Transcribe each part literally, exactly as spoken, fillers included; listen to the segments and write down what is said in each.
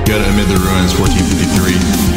Get amid the ruins, fourteen fifty-three.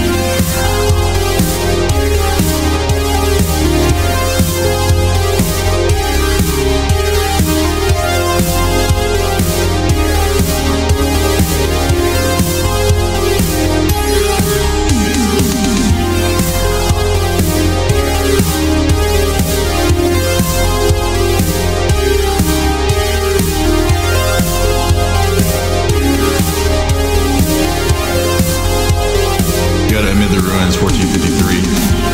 Amid the ruins, fourteen fifty-three.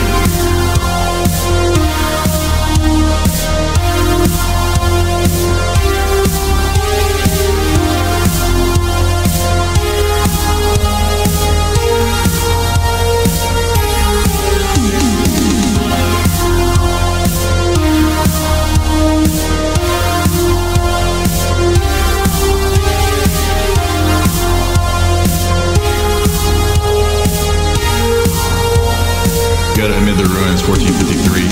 Get amid the ruins, fourteen fifty-three.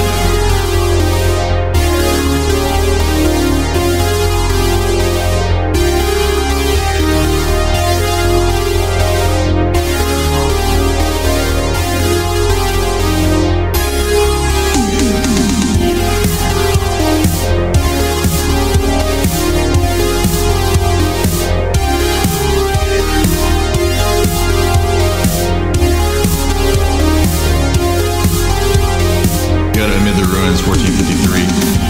Amid the ruins, fourteen fifty-three.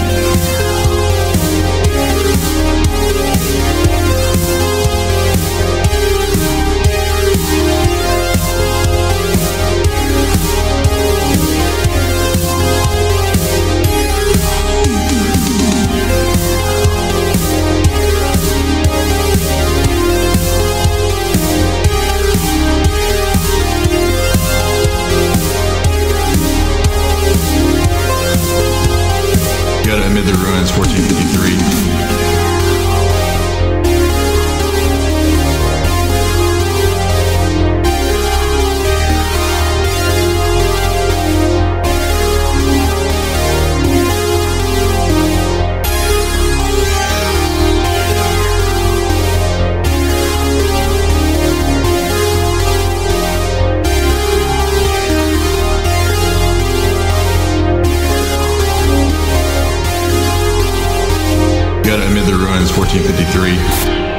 Get amid the ruins, fourteen fifty-three. Get amid the ruins, fourteen fifty-three.